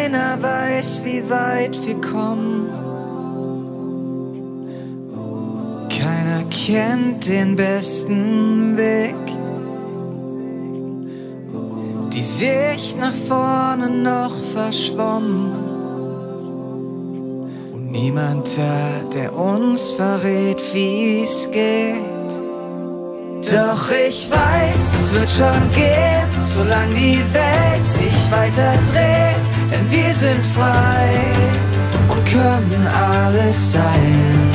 keiner weiß, wie weit wir kommen. Keiner kennt den besten Weg. Die Sicht nach vorne noch verschwommen. Und niemand da, der uns verrät, wie's geht. Doch ich weiß, es wird schon gehen, solange die Welt sich weiter dreht. Denn wir sind frei und können alles sein.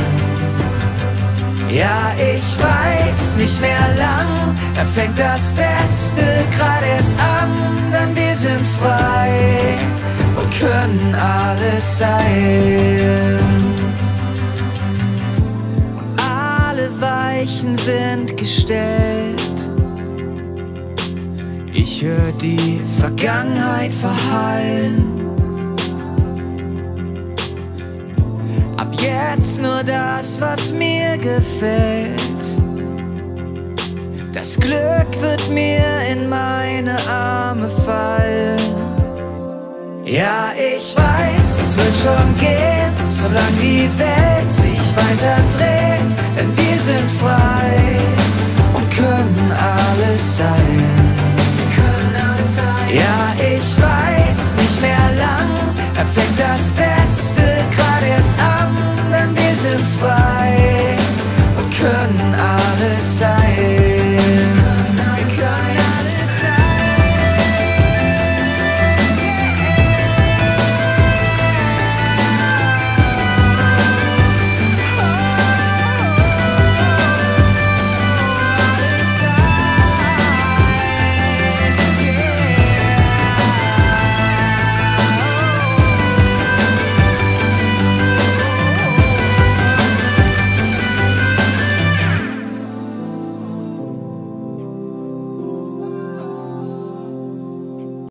Ja, ich weiß nicht mehr lang, dann fängt das Beste gerade erst an. Denn wir sind frei und können alles sein. Weichen sind gestellt. Ich höre die Vergangenheit verhallen. Ab jetzt nur das, was mir gefällt. Das Glück wird mir in meine Arme fallen. Ja, ich weiß, es wird schon gehen, solange die Welt sich weiter dreht.